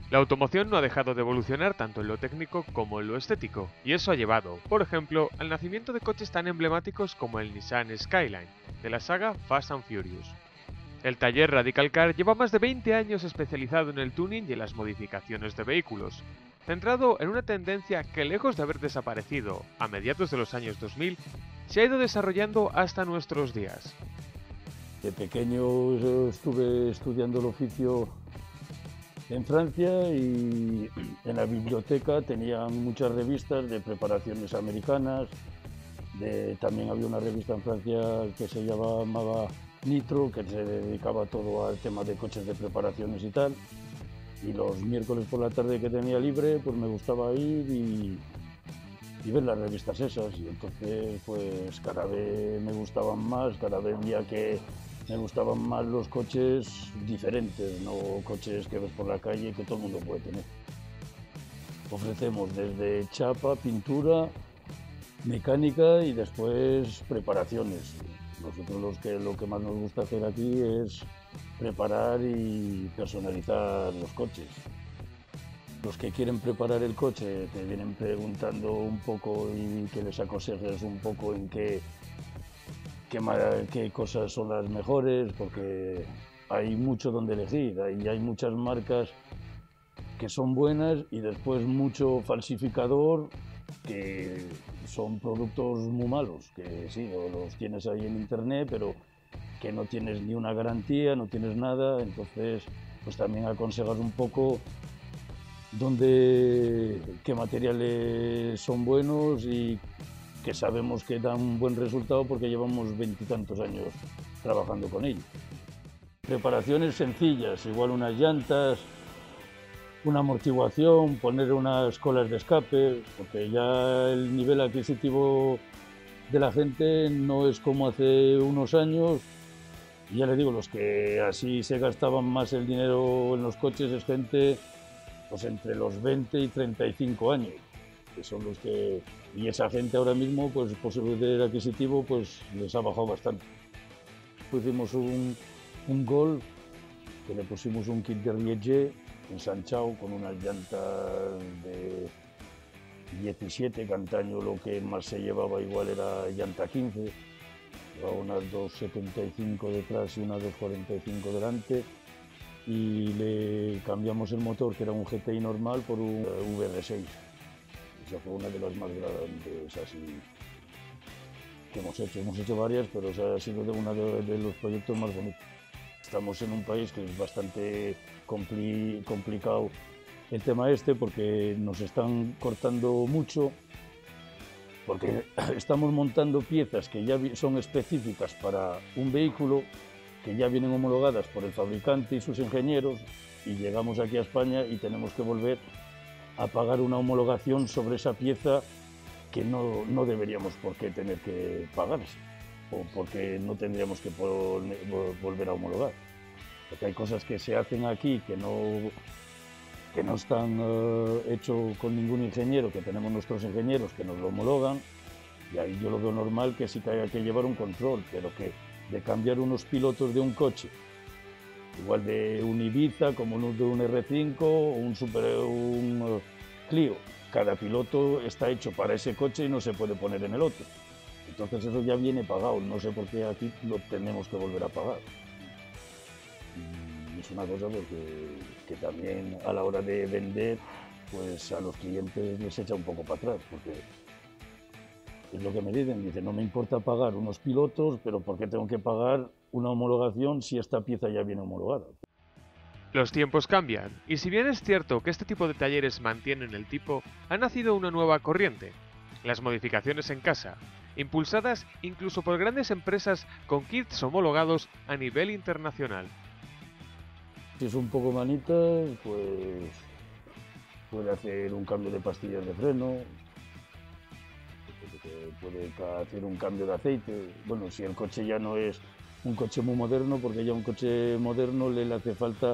La automoción no ha dejado de evolucionar tanto en lo técnico como en lo estético, y eso ha llevado, por ejemplo, al nacimiento de coches tan emblemáticos como el Nissan Skyline, de la saga Fast and Furious. El taller Radical Car lleva más de 20 años especializado en el tuning y en las modificaciones de vehículos, centrado en una tendencia que, lejos de haber desaparecido a mediados de los años 2000, se ha ido desarrollando hasta nuestros días. De pequeño estuve estudiando el oficio en Francia y en la biblioteca tenían muchas revistas de preparaciones americanas. También había una revista en Francia que se llamaba Nitro, que se dedicaba todo al tema de coches de preparaciones y tal. Y los miércoles por la tarde que tenía libre, pues me gustaba ir y ver las revistas esas. Y entonces, pues cada vez me gustaban más, cada vez veía que me gustaban más los coches diferentes, no coches que ves por la calle que todo el mundo puede tener. Ofrecemos desde chapa, pintura, mecánica y después preparaciones. Nosotros lo que más nos gusta hacer aquí es preparar y personalizar los coches. Los que quieren preparar el coche te vienen preguntando un poco y que les aconsejes un poco en qué cosas son las mejores, porque hay mucho donde elegir, hay muchas marcas que son buenas y después mucho falsificador que son productos muy malos, que sí, los tienes ahí en internet, pero que no tienes ni una garantía, no tienes nada, entonces pues también aconsejas un poco qué materiales son buenos y que sabemos que dan un buen resultado porque llevamos veintitantos años trabajando con ellos. Preparaciones sencillas, igual unas llantas, una amortiguación, poner unas colas de escape, porque ya el nivel adquisitivo de la gente no es como hace unos años. Y ya les digo, los que así se gastaban más el dinero en los coches es gente pues entre los 20 y 35 años, que son los que... Y esa gente ahora mismo, pues por su poder adquisitivo, pues les ha bajado bastante. Hicimos un Gol, que le pusimos un kit de Riege ensanchado con unas llantas de 17, que antaño lo que más se llevaba igual era llanta 15, llevaba unas 2,75 detrás y unas 2,45 delante, y le cambiamos el motor, que era un GTI normal, por un VR6. Esa fue una de las más grandes así que hemos hecho. Hemos hecho varias, pero esa ha sido uno de los proyectos más bonitos. Estamos en un país que es bastante complicado el tema este, porque nos están cortando mucho, porque estamos montando piezas que ya son específicas para un vehículo, que ya vienen homologadas por el fabricante y sus ingenieros, y llegamos aquí a España y tenemos que volver a pagar una homologación sobre esa pieza que no deberíamos por qué tener que pagarse, o porque no tendríamos que volver a homologar. Porque hay cosas que se hacen aquí que no están hechos con ningún ingeniero, que tenemos nuestros ingenieros que nos lo homologan, y ahí yo lo veo normal que sí que haya que llevar un control, pero que de cambiar unos pilotos de un coche, igual de un Ibiza como de un R5 o un Clio, cada piloto está hecho para ese coche y no se puede poner en el otro. Entonces eso ya viene pagado, no sé por qué aquí lo tenemos que volver a pagar. Y es una cosa que también a la hora de vender, pues a los clientes les echa un poco para atrás, porque es lo que me dicen, no me importa pagar unos pilotos, pero ¿por qué tengo que pagar una homologación si esta pieza ya viene homologada? Los tiempos cambian, y si bien es cierto que este tipo de talleres mantienen el tipo, ha nacido una nueva corriente: las modificaciones en casa, impulsadas incluso por grandes empresas con kits homologados a nivel internacional. Si es un poco manita, pues puede hacer un cambio de pastillas de freno, puede hacer un cambio de aceite. Bueno, si el coche ya no es un coche muy moderno, porque ya un coche moderno le hace falta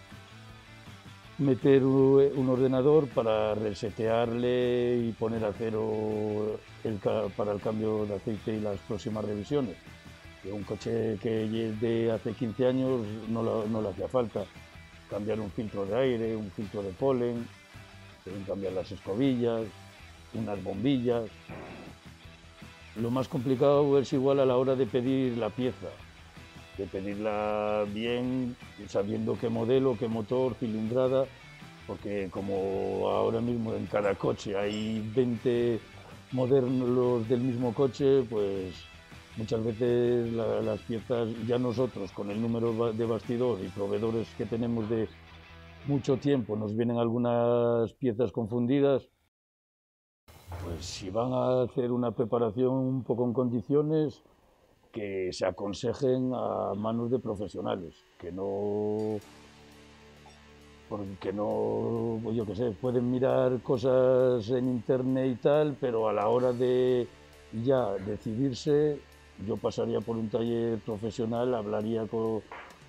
meter un ordenador para resetearle y poner a cero para el cambio de aceite y las próximas revisiones. Que un coche que es de hace 15 años no le hacía falta. cambiar un filtro de aire, un filtro de polen, deben cambiar las escobillas, unas bombillas. Lo más complicado es igual a la hora de pedir la pieza, de pedirla bien, sabiendo qué modelo, qué motor, cilindrada, porque como ahora mismo en cada coche hay 20 modelos del mismo coche, pues muchas veces las piezas, ya nosotros con el número de bastidor y proveedores que tenemos de mucho tiempo, nos vienen algunas piezas confundidas. Pues si van a hacer una preparación un poco en condiciones, que se aconsejen a manos de profesionales, porque no, yo qué sé, pueden mirar cosas en internet y tal, pero a la hora de ya decidirse, yo pasaría por un taller profesional, hablaría con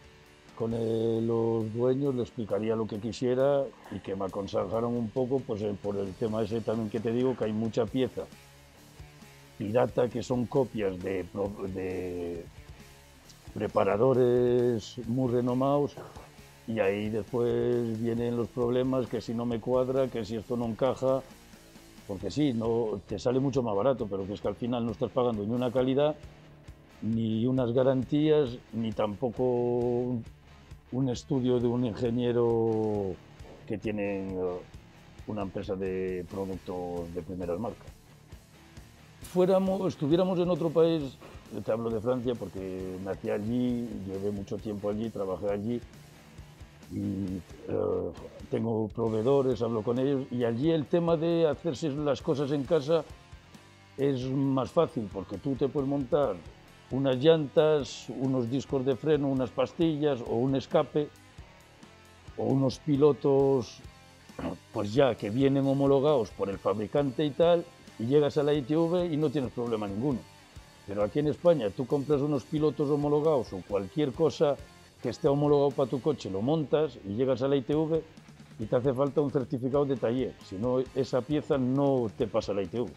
los dueños, le explicaría lo que quisiera y que me aconsejaran un poco, pues por el tema ese también que te digo, que hay mucha pieza pirata que son copias de preparadores muy renomados, y ahí después vienen los problemas, que si no me cuadra, que si esto no encaja, porque sí, no, te sale mucho más barato, pero que es que al final no estás pagando ni una calidad, ni unas garantías, ni tampoco un estudio de un ingeniero que tiene una empresa de productos de primeras marcas. Estuviéramos en otro país, te hablo de Francia porque nací allí, llevé mucho tiempo allí, trabajé allí y tengo proveedores, hablo con ellos, y allí el tema de hacerse las cosas en casa es más fácil porque tú te puedes montar unas llantas, unos discos de freno, unas pastillas o un escape o unos pilotos pues ya que vienen homologados por el fabricante y tal, y llegas a la ITV y no tienes problema ninguno. Pero aquí en España tú compras unos pilotos homologados o cualquier cosa que esté homologado para tu coche, lo montas y llegas a la ITV y te hace falta un certificado de taller, si no esa pieza no te pasa a la ITV.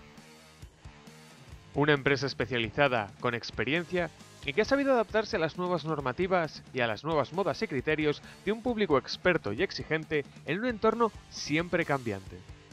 Una empresa especializada, con experiencia y que ha sabido adaptarse a las nuevas normativas y a las nuevas modas y criterios de un público experto y exigente en un entorno siempre cambiante.